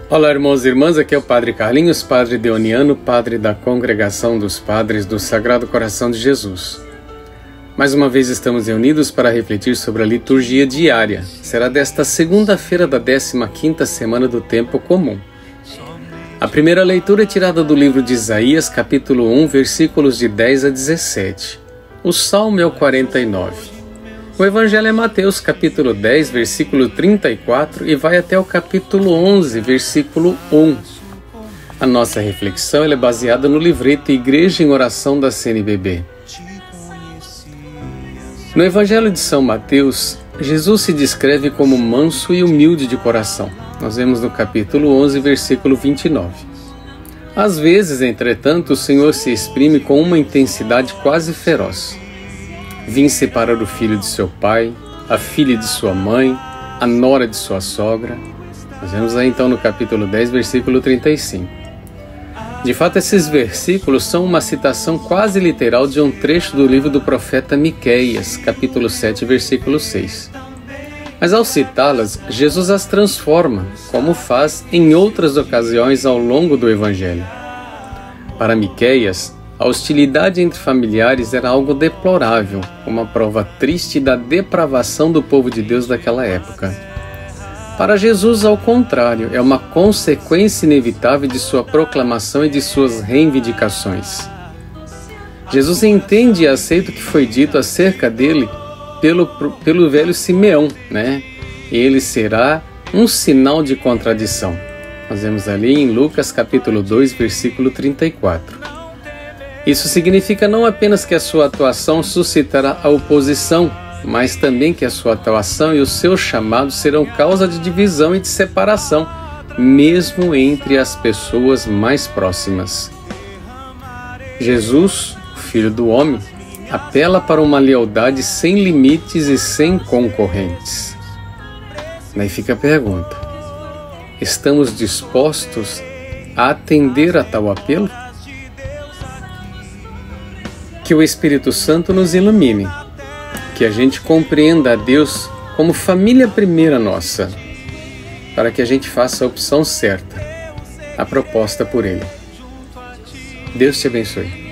Olá, irmãos e irmãs, aqui é o Padre Carlinhos, Padre Deoniano, Padre da Congregação dos Padres do Sagrado Coração de Jesus. Mais uma vez estamos reunidos para refletir sobre a liturgia diária. Será desta segunda-feira da 15ª semana do Tempo Comum. A primeira leitura é tirada do livro de Isaías, capítulo 1, versículos de 10 a 17. O Salmo é o 49. O Evangelho é Mateus, capítulo 10, versículo 34 e vai até o capítulo 11, versículo 1. A nossa reflexão é baseada no livreto Igreja em Oração da CNBB. No Evangelho de São Mateus, Jesus se descreve como manso e humilde de coração. Nós vemos no capítulo 11, versículo 29. Às vezes, entretanto, o Senhor se exprime com uma intensidade quase feroz. Vim separar o filho de seu pai, a filha de sua mãe, a nora de sua sogra. Nós vemos aí então no capítulo 10, versículo 35. De fato, esses versículos são uma citação quase literal de um trecho do livro do profeta Miqueias, capítulo 7, versículo 6. Mas ao citá-las, Jesus as transforma, como faz em outras ocasiões ao longo do Evangelho. Para Miqueias, a hostilidade entre familiares era algo deplorável, uma prova triste da depravação do povo de Deus daquela época. Para Jesus, ao contrário, é uma consequência inevitável de sua proclamação e de suas reivindicações. Jesus entende e aceita o que foi dito acerca dele pelo velho Simeão, Ele será um sinal de contradição. Nós vemos ali em Lucas capítulo 2, versículo 34. Isso significa não apenas que a sua atuação suscitará a oposição, mas também que a sua atuação e o seu chamado serão causa de divisão e de separação, mesmo entre as pessoas mais próximas. Jesus, o Filho do Homem, apela para uma lealdade sem limites e sem concorrentes. Daí fica a pergunta: estamos dispostos a atender a tal apelo? Que o Espírito Santo nos ilumine, que a gente compreenda a Deus como família primeira nossa, para que a gente faça a opção certa, a proposta por Ele. Deus te abençoe.